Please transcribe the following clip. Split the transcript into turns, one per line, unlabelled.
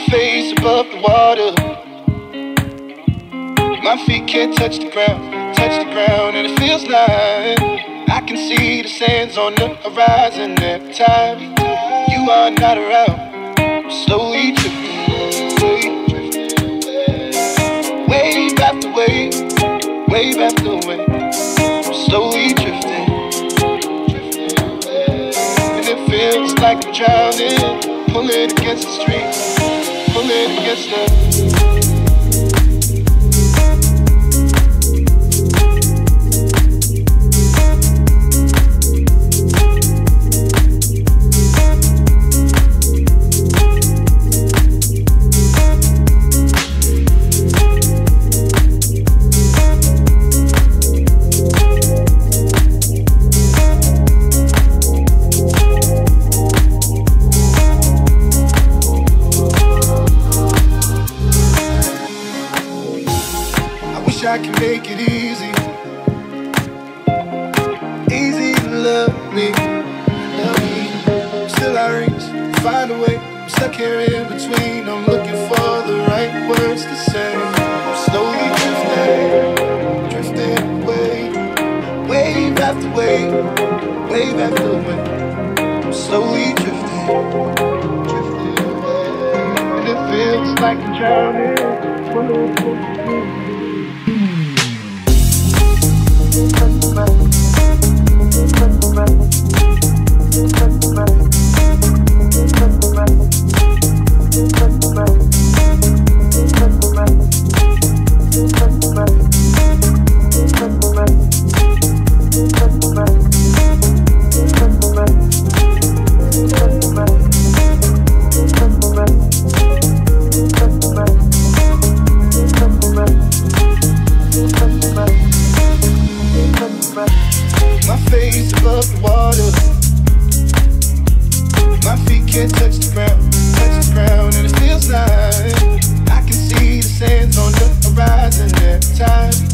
face above the water. My feet can't touch the ground, and it feels like I can see the sands on the horizon every time you are not around. I'm slowly drifting, wave after wave, wave after wave. I'm slowly drifting, and it feels like I'm drowning, pulling against the street, pulling against the. I can make it easy, easy to love me, love me. Still I reach, find a way. I'm stuck here in between. I'm looking for the right words to say. I'm slowly drifting, drifting away, wave after wave, wave after wave. I'm slowly drifting, drifting away, and it feels like I'm drowning. My face above the water. My feet can't touch the ground, and it feels like I can see the sands on the horizon every time